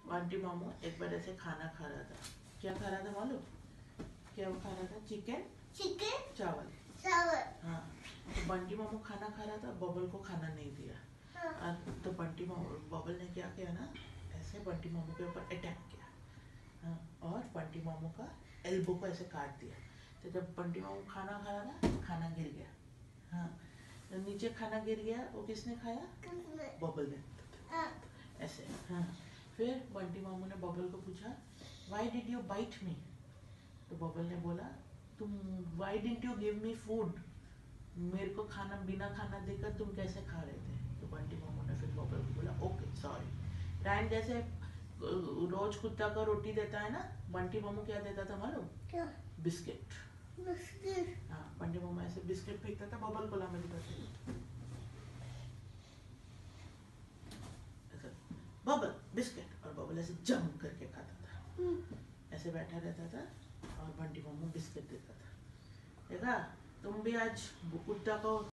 बंटी मामू एक बार ऐसे खाना खा रहा था। क्या खा रहा था मालूम? क्या वो खा रहा था? चिकन चावल। हाँ, तो बंटी मामू खाना खा रहा था, बबल को खाना नहीं दिया। हाँ। तो बंटी मामू बबल ने क्या किया ना, ऐसे बंटी मामू के ऊपर अटैक किया। हाँ, और बंटी मामू का एल्बो को ऐसे काट दिया। तो जब बंटी मामू खाना खा रहा था, खाना गिर गया। हाँ, तो नीचे खाना गिर गया, वो किसने खाया? बबल ने। ऐसे। हाँ, फिर बंटी मामू ने बबल को पूछा, Why did you bite me? तो बबल ने बोला, तुम Why didn't you give me food? मेरे को खाना बिना खाना देकर तुम कैसे खा रहे थे? तो बंटी मामू ने फिर बबल को बोला, ओके सॉरी। रायन जैसे रोज कुत्ता को रोटी देता है ना, बंटी मामू क्या देता था मालूम? क्या? बिस्किट। हाँ, बंटी मामू ऐसे बिस्किट फेंकता था, बबल को लाने दिखाते बबल बिस्किट, और बबल ऐसे जम करके खाता था। ऐसे बैठा रहता था और बंटी मामू बिस्किट देता था। देखा, तुम भी आज कुत्ता को